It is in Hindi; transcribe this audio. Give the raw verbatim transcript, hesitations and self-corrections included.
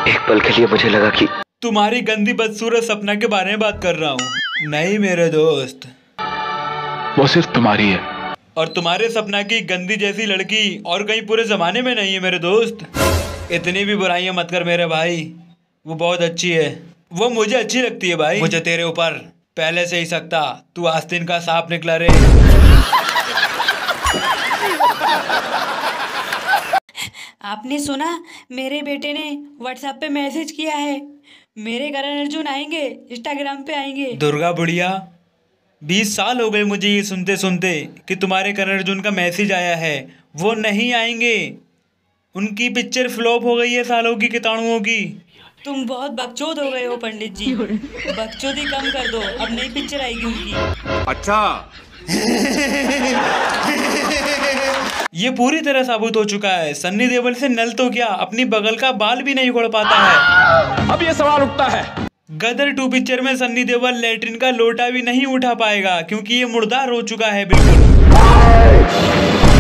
एक पल के लिए मुझे लगा कि तुम्हारी गंदी बदसूरत सपना के बारे में बात कर रहा हूँ। नहीं मेरे दोस्त, वो सिर्फ तुम्हारी है। और तुम्हारे सपना की गंदी जैसी लड़की और कहीं पूरे जमाने में नहीं है मेरे दोस्त। इतनी भी बुराइयां मत कर मेरे भाई, वो बहुत अच्छी है, वो मुझे अच्छी लगती है भाई। मुझे तेरे ऊपर पहले से ही सकता, तू आस्तीन का सांप निकला रे। आपने सुना, मेरे बेटे ने व्हाट्सएप पे मैसेज किया है, मेरे करण अर्जुन आएंगे, इंस्टाग्राम पे आएंगे। दुर्गा बुढ़िया, बीस साल हो गए मुझे ये सुनते सुनते कि तुम्हारे करण अर्जुन का मैसेज आया है। वो नहीं आएंगे, उनकी पिक्चर फ्लॉप हो गई है सालों की कीटाणुओं की। तुम बहुत बकचोद हो गए हो पंडित जी, बकचोदी कम कर दो, अब नई पिक्चर आएगी उनकी। अच्छा ये पूरी तरह साबित हो चुका है, सन्नी देओल से नल तो क्या, अपनी बगल का बाल भी नहीं उखड़ पाता है। अब ये सवाल उठता है, गदर टू पिक्चर में सन्नी देओल लैट्रिन का लोटा भी नहीं उठा पाएगा क्योंकि ये मुर्दार हो चुका है बिल्कुल।